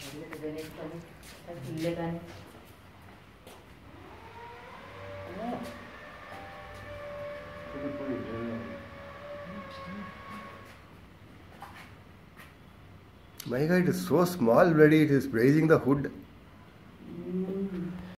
My God, it is so small already. It is raising the hood.